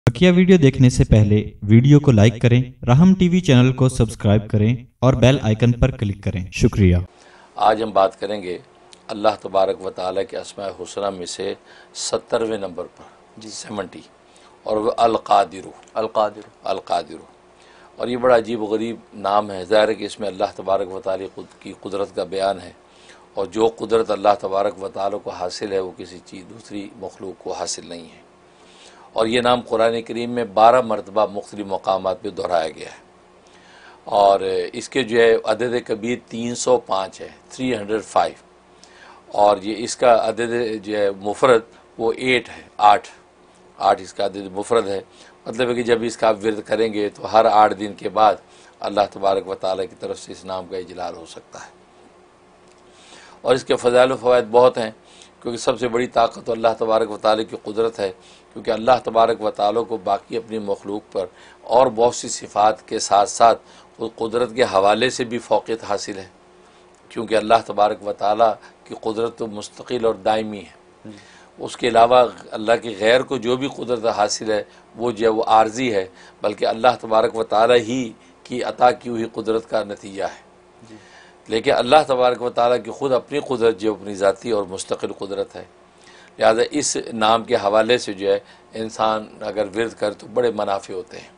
बकिया video देखने से पहले वीडियो को लाइक करें, राहम टीवी चैनल को सब्सक्राइब करें और बेल आइकन पर क्लिक करें। शुक्रिया। आज हम बात करेंगे अल्लाह तबारक व तआला के अस्माए हुस्ना में से 70वें नंबर पर 70 और वह अल-क़ादिर। और ये बड़ा अजीब व गरीब नाम है। ज़ाहिर है कि इसमें अल्लाह तबारक व तआला की कुदरत का बयान है, और जो कुदरत अल्लाह तबारक व तआला को हासिल है वो किसी चीज़ दूसरी मखलूक को हासिल नहीं है। और ये नाम कुरान करीम में 12 मरतबा मुख्तलिफ मकामात पर दोहराया गया है, और इसके जो है अदद कबीर 305 है, 305। और ये इसका अदद जो है मुफरद वो 8 है, 8 इसका अदद मुफरद है। मतलब है कि जब इसका आप विरद करेंगे तो हर 8 दिन के बाद अल्लाह तबारक व तआला की तरफ से इस नाम का इजलाल हो सकता है। और इसके फ़ज़ाइल व फ़वाइद बहुत हैं, क्योंकि सबसे बड़ी ताकत तो अल्लाह तबारक व तआला की कुदरत है, क्योंकि अल्लाह तबारक व तआला को बाकी अपनी मखलूक पर और बहुत सी सिफ़ात के साथ साथ उस कुदरत के हवाले से भी फ़ौक़ियत हासिल है, क्योंकि अल्लाह तबारक व तआला की कुदरत तो मुस्तक़िल और दायमी है। उसके अलावा अल्लाह के गैर को जो भी कुदरत हासिल है वो जो है वो आर्जी है, बल्कि अल्लाह तबारक व तआला ही की अता की हुई कुदरत का नतीजा है। लेकिन अल्लाह तबारक व तआला की ख़ुद अपनी कुदरत जो अपनी ज़ाती और मुस्तक़िल कुदरत है, लिहाजा इस नाम के हवाले से जो है इंसान अगर विरद करे तो बड़े मुनाफ़े होते हैं।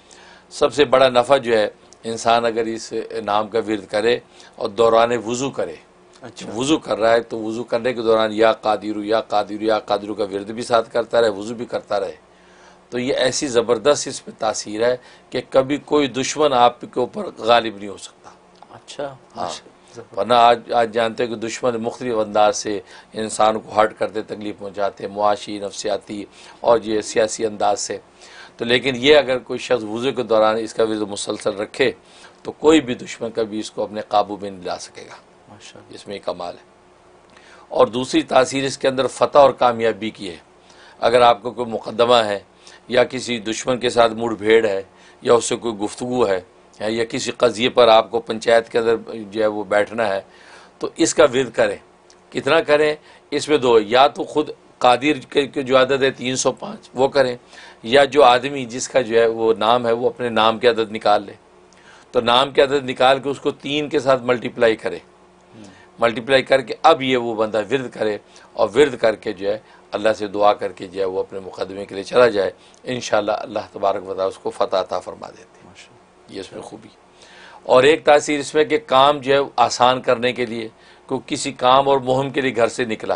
सबसे बड़ा नफ़ा जो है इंसान अगर इस नाम का विरद करे और दौरान वज़ू करे। अच्छा, वज़ू कर रहा है तो वज़ू करने के दौरान या क़ादिरू या क़ादिरू या क़ादिरू का विरद भी साथ करता रहे, वज़ू भी करता रहे, तो ये ऐसी ज़बरदस्त इस पर तासीर है कि कभी कोई दुश्मन आपके ऊपर गालिब नहीं हो सकता। अच्छा, हाँ, वरना आज जानते हैं कि दुश्मन मुख्तलिफ अंदाज से इंसान को हर्ट करते, तकलीफ़ पहुँचाते, मुआशी, नफसियाती और ये सियासी अंदाज से। तो लेकिन ये अगर कोई शख्स वज़ू के दौरान इसका विरद मुसलसल रखे तो कोई भी दुश्मन कभी इसको अपने काबू में नहीं ला सकेगा। इसमें कमाल है। और दूसरी तासीर इसके अंदर फ़तह और कामयाबी की है। अगर आपको कोई मुक़द्दमा है या किसी दुश्मन के साथ मुठभेड़ है या उससे कोई गुफ्तगू है या किसी क़ज़िये पर आपको पंचायत के अंदर जो है वो बैठना है, तो इसका विरद करें। कितना करें? इसमें दो, या तो ख़ुद क़ादिर के जो अदद है 305 वो करें, या जो आदमी जिसका जो है वो नाम है वो अपने नाम के अदद निकाल ले। तो नाम के अदद निकाल के उसको 3 के साथ मल्टीप्लाई करे, मल्टीप्लाई करके अब ये वो बंदा विरद करे, और विरद करके जो है अल्लाह से दुआ करके जो है वो अपने मुक़दमे के लिए चला जाए। इंशाअल्लाह अल्लाह तबारक व तआला उसको फ़तह अता फरमा देते हैं। ये इसमें खूबी। और एक तासीर इसमें कि काम जो है आसान करने के लिए, क्योंकि किसी काम और मुहिम के लिए घर से निकला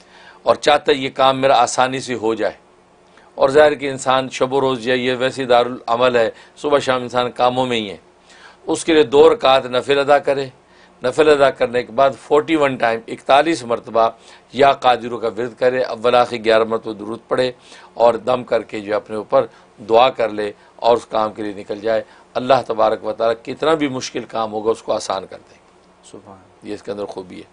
और चाहता ये काम मेरा आसानी से हो जाए, और ज़ाहिर कि इंसान शब व रोज़ ये वैसी दारुल अमल है, सुबह शाम इंसान कामों में ही है, उसके लिए 2 रकात नफिल अदा करे। नफिल अदा करने के बाद 41 टाइम 41 मरतबा या क़ादिरू का विरद करे, अव्वल आखिर 11 मरतबा दुरूद पढ़े और दम करके जो अपने ऊपर दुआ कर ले और उस काम के लिए निकल जाए। अल्लाह तबारक व तआला कितना भी मुश्किल काम होगा उसको आसान कर देंगे। सुभान, ये इसके अंदर खूबी है।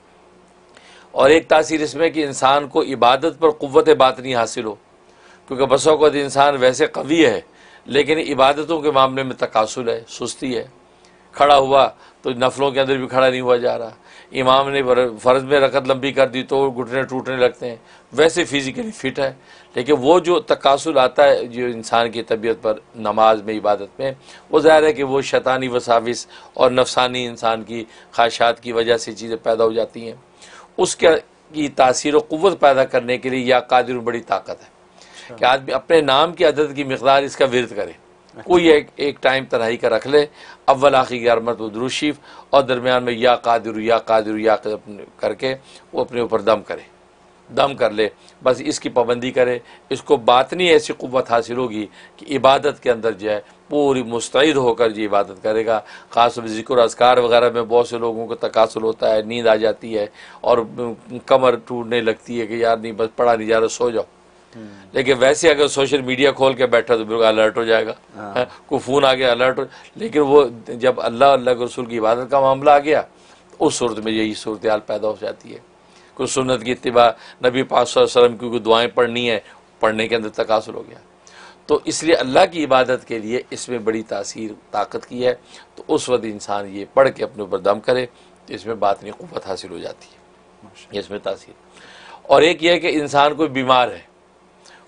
और एक तासीर इसमें कि इंसान को इबादत पर क़ुव्वत बातिनी हासिल हो, क्योंकि बसों को इंसान वैसे कवी है लेकिन इबादतों के मामले में तकासुल है, सुस्ती है। खड़ा हुआ तो नफलों के अंदर भी खड़ा नहीं हुआ जा रहा, इमाम ने फ़र्ज़ में रकत लंबी कर दी तो घुटने टूटने लगते हैं। वैसे फ़िज़िकली फ़िट है, लेकिन वो जो तकासुल आता है जो इंसान की तबीयत पर नमाज में, इबादत में, वो ज़ाहिर है कि वो शैतानी वसाविस और नफसानी इंसान की ख्वाहिशात की वजह से चीज़ें पैदा हो जाती हैं। उसके की तासीर व क़ुव्वत पैदा करने के लिए या क़ादिर बड़ी ताकत है कि आदमी अपने नाम की अदद की मिक़दार इसका विरद करे। कोई एक टाइम तन्हाई का रख ले, अव्वल आखिर 11 मरतबा दुरूद शरीफ और दरमियान में या क़ादिरू या क़ादिरू या करके वो अपने ऊपर दम करे, दम कर ले। बस इसकी पाबंदी करे, इसको बातनी ऐसी क़ुव्वत हासिल होगी कि इबादत के अंदर जो है पूरी मुस्तैद होकर जो इबादत करेगा। ख़ास तौर ज़िक्र अज़कार वग़ैरह में बहुत से लोगों को तकासुल होता है, नींद आ जाती है और कमर टूटने लगती है कि यार नहीं बस पढ़ा नहीं जा रहा, सो जाओ। लेकिन वैसे अगर सोशल मीडिया खोल के बैठा तो बिल्कुल अलर्ट हो जाएगा, कोई फ़ोन आ गया अलर्ट हो। लेकिन वो जब अल्लाह के रसूल की इबादत का मामला आ गया तो उस सूरत में यही सूरत हाल पैदा हो जाती है। कोई सुन्नत की इत्तिबा, नबी पाक सल्लल्लाहु अलैहि वसल्लम की दुआएँ पढ़नी है, पढ़ने के अंदर तकासुल हो गया। तो इसलिए अल्लाह की इबादत के लिए इसमें बड़ी तासीर ताकत की है। तो उस वक्त इंसान ये पढ़ के अपने ऊपर दम करे तो इसमें बातनी क़ुव्वत हासिल हो जाती है, इसमें तासीर। और एक ये है कि इंसान कोई बीमार है,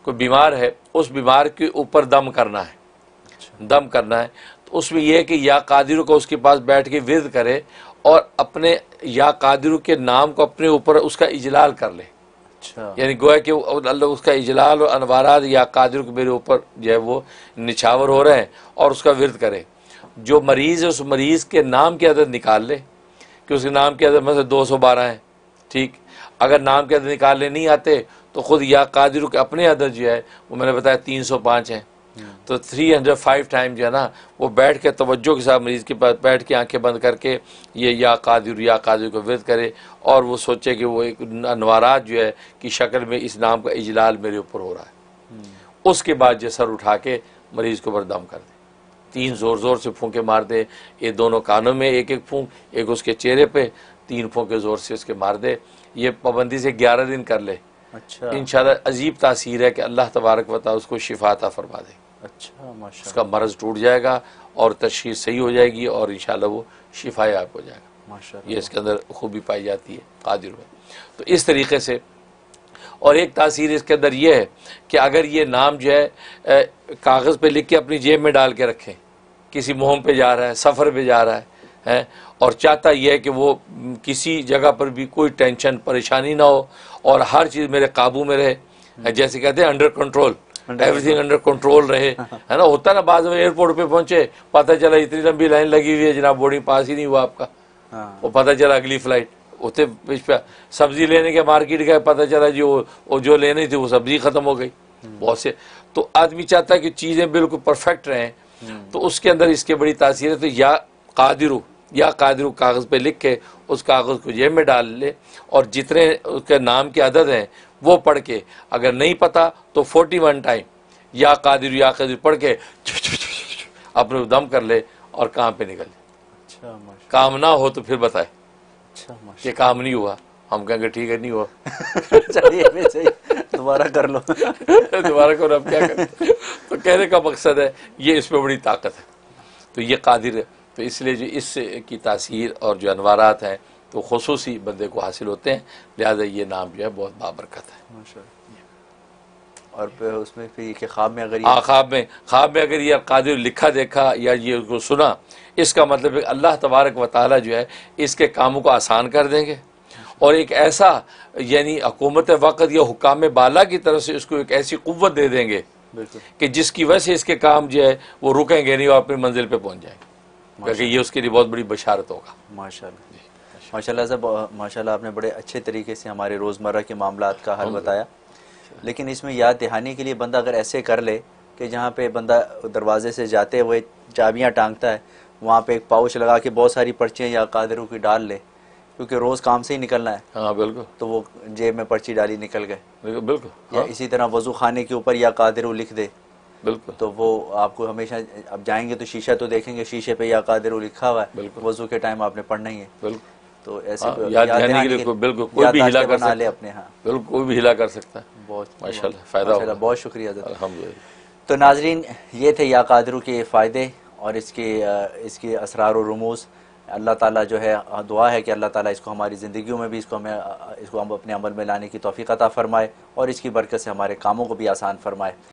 कोई बीमार है, उस बीमार के ऊपर दम करना है, दम करना है, तो उसमें यह है कि या कादिर को उसके पास बैठ के विर्द करे और अपने या कादिर के नाम को अपने ऊपर उसका इजलाल कर ले। अच्छा, यानी गोया कि अल्लाह उसका इजलाल और अनवारात या कादिर के मेरे ऊपर जो है वो निछावर हो रहे हैं और उसका विर्द करे। जो मरीज़ है उस मरीज़ के नाम की अदद निकाल ले कि उसके नाम की अदद में से 212 है, ठीक। अगर नाम के अदद निकालने नहीं आते तो ख़ुद या कादिर के अपने अदद जो है वो मैंने बताया 305 हैं, तो 305 टाइम जो है ना वो बैठ के तवज्जो के साथ मरीज़ के पास बैठ के आंखें बंद करके ये या कादिर को विर्द करे और वो सोचे कि वो एक अनवारात जो है कि शक्ल में इस नाम का इजलाल मेरे ऊपर हो रहा है। उसके बाद जो सर उठा के मरीज़ के ऊपर दम कर दे, 3 ज़ोर ज़ोर से फूंके मार दे, ये दोनों कानों में एक एक फूंक, एक उसके चेहरे पे, 3 फूंके ज़ोर से उसके मार दे। ये पाबंदी से 11 दिन कर ले। अच्छा, इंशाल्लाह अजीब तासीर है कि अल्लाह तबारक व तआला उसको शिफा अता फरमा दे। अच्छा, माशाल्लाह, उसका मर्ज़ टूट जाएगा और तशख़ीस सही हो जाएगी और इंशाल्लाह वो शिफायाब हो जाएगा। माशाल्लाह, ये इसके अंदर खूबी पाई जाती है कादिर में। तो इस तरीके से, और एक तासीर इसके अंदर ये है कि अगर ये नाम जो है कागज़ पे लिख के अपनी जेब में डाल के रखें, किसी मुहिम पे जा रहा है, सफ़र पे जा रहा है और चाहता यह है कि वो किसी जगह पर भी कोई टेंशन परेशानी ना हो और हर चीज़ मेरे काबू में रहे, जैसे कहते हैं under control, everything under control रहे, है ना। होता ना बाद में एयरपोर्ट पे पहुंचे, पता चला इतनी लंबी लाइन लगी हुई है जनाब, बोर्डिंग पास ही नहीं हुआ आपका, वो पता चला अगली फ्लाइट उतने पे सब्जी लेने के मार्केट गए, पता चला जी वो जो लेनी थी वो सब्जी ख़त्म हो गई। बहुत से तो आदमी चाहता है कि चीज़ें बिल्कुल परफेक्ट रहें, तो उसके अंदर इसके बड़ी तासीर है। तो या कादिर कागज़ पे लिख के उस कागज़ को जेब में डाल ले और जितने उसके नाम के अदद हैं वो पढ़ के, अगर नहीं पता तो 41 टाइम या कादिर पढ़ के अपने दम कर ले और काम पे निकल ले। अच्छा, माशाल्लाह, काम ना हो तो फिर बताए अच्छा, माशाल्लाह, कि काम नहीं हुआ, हम कहेंगे ठीक है नहीं हुआ चलिए फिर सही, दोबारा कर लो। दोबारा करो, अब क्या करें। तो कहने का मकसद है ये, इसमें बड़ी ताकत है। तो ये कादिर है, तो इसलिए जो इस की तासीर और जो अनवारात हैं तो खुसूसी बंदे को हासिल होते हैं, लिहाजा ये नाम जो है बहुत बाबरकत है। माशाल्लाह। और फिर उसमें फिर कि ख्वाब में अगर हाँ, ख्वाब में अगर ये कादिर लिखा देखा या ये उसको सुना, इसका मतलब है अल्लाह तबारक व तआला जो है इसके कामों को आसान कर देंगे और एक ऐसा यानी हुकूमत वक़्त या हुकाम बाला की तरफ से इसको एक ऐसी क़ुव्वत दे देंगे कि जिसकी वजह से इसके काम जो है वो रुकेंगे नहीं और अपनी मंजिल पे पहुंच जाएंगे, क्योंकि ये उसके लिए बहुत बड़ी बशारत होगा। माशाल्लाह, माशाल्लाह साहब, माशाल्लाह आपने बड़े अच्छे तरीके से हमारे रोज़मर्रा के मामलात का हल बताया। लेकिन इसमें याद दहानी के लिए बंदा अगर ऐसे कर ले कि जहाँ पे बंदा दरवाजे से जाते हुए चाबियाँ टांगता है, वहाँ पे एक पाउच लगा के बहुत सारी पर्चियाँ या कादिरों की डाल ले, क्योंकि रोज़ काम से ही निकलना है। हाँ बिल्कुल, तो वो जेब में पर्ची डाली निकल गए। बिल्कुल। या इसी तरह वज़ू खाने के ऊपर या कादिरू लिख दे, बिल्कुल, तो वो आपको हमेशा, अब जाएंगे तो शीशा तो देखेंगे, शीशे पे या कादिरू लिखा हुआ है, वज़ू के टाइम आपने पढ़ना ही है। बिल्कुल। तो ऐसे याद दहानी के लिए बिल्कुल कोई भी हिला कर सकता है अपने, हाँ बिल्कुल कोई भी हिला कर सकता है। बहुत माशाल्लाह, फ़ायदा होगा। बहुत शुक्रिया हज़रत। अल्हम्दुलिल्लाह। तो नाजरीन, ये थे या कादिरू के फ़ायदे और इसके असरार और रुमूज़। अल्लाह ताला जो है, दुआ है कि अल्लाह ताला इसको हमारी ज़िंदगियों में भी इसको हम अपने अमल में लाने की तौफ़ीक़ अता फ़रमाए और इसकी बरकत से हमारे कामों को भी आसान फ़रमाए।